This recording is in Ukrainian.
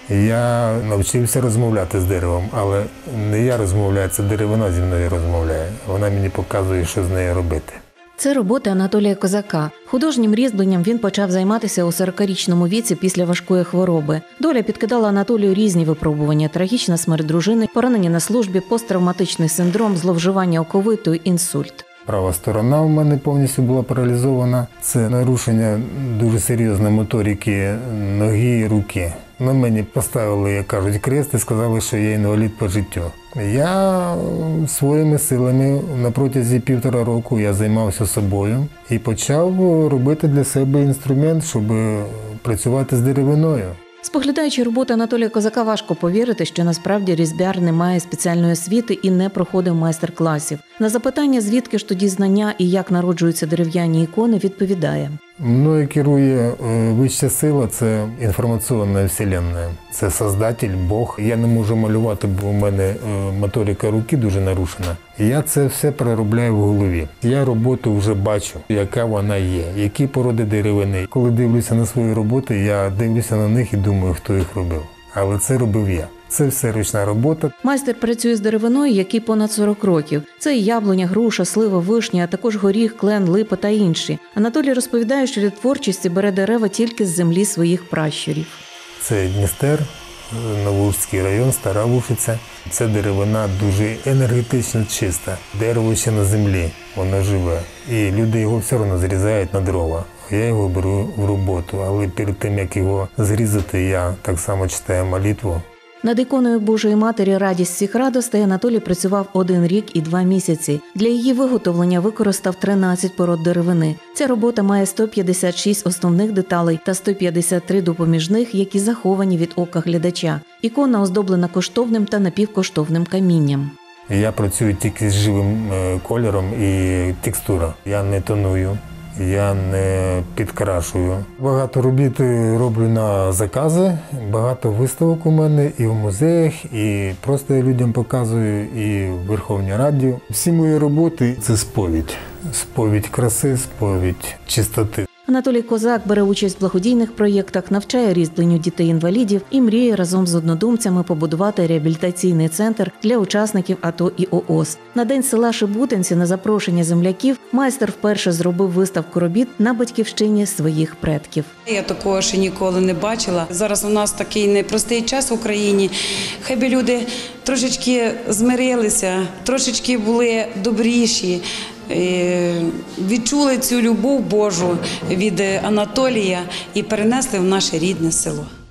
Я навчився розмовляти з деревом, але не я розмовляю, це деревина зі мною розмовляє. Вона мені показує, що з нею робити. Це робота Анатолія Козака. Художнім різьбленням він почав займатися у 40-річному віці після важкої хвороби. Доля підкидала Анатолію різні випробування – трагічна смерть дружини, поранення на службі, посттравматичний синдром, зловживання оковитою, інсульт. Права сторона в мене повністю була паралізована. Це нарушення дуже серйозної моторики ноги і руки. На мені поставили, як кажуть, крест і сказали, що я інвалід по життю. Я своїми силами на протязі 1,5 року я займався собою і почав робити для себе інструмент, щоб працювати з деревиною. Споглядаючи роботу Анатолія Козака, важко повірити, що насправді різьбяр не має спеціальної освіти і не проходив майстер-класів. На запитання, звідки ж тоді знання і як народжуються дерев'яні ікони, відповідає. Мною керує вища сила – це інформаційна вселенна. Це Создатель, Бог. Я не можу малювати, бо у мене моторика руки дуже нарушена. Я це все переробляю в голові. Я роботу вже бачу, яка вона є, які породи деревини. Коли дивлюся на свої роботи, я дивлюся на них і думаю, хто їх робив. Але це робив я. Це все ручна робота. Майстер працює з деревиною, якій понад 40 років. Це і яблуня, груша, слива, вишня, а також горіх, клен, липа та інші. Анатолій розповідає, що для творчості бере дерева тільки з землі своїх пращурів. Це Дністер, Новоужський район, Стара Вушиця. Це деревина дуже енергетично чиста. Дерево ще на землі, воно живе. І люди його все одно зрізають на дрова. Я його беру в роботу, але перед тим, як його зрізати, я так само читаю молитву. Над іконою Божої Матері «Радість всіх радостей» Анатолій працював 1 рік і 2 місяці. Для її виготовлення використав 13 пород деревини. Ця робота має 156 основних деталей та 153 допоміжних, які заховані від ока глядача. Ікона оздоблена коштовним та напівкоштовним камінням. Я працюю тільки з живим кольором і текстурою. Я не тоную. Я не підкрашую. Багато робіт роблю на закази, багато виставок у мене і в музеях, і просто я людям показую, і в Верховній Раді. Всі мої роботи – це сповідь. Сповідь краси, сповідь чистоти. Анатолій Козак бере участь в благодійних проєктах, навчає різьбленню дітей-інвалідів і мріє разом з однодумцями побудувати реабілітаційний центр для учасників АТО і ООС. На День села Шебутинці на запрошення земляків майстер вперше зробив виставку робіт на батьківщині своїх предків. Я такого ще ніколи не бачила. Зараз у нас такий непростий час в Україні. Хай би люди трошечки змирилися, трошечки були добріші, відчули цю любов Божу від Анатолія і перенесли в наше рідне село.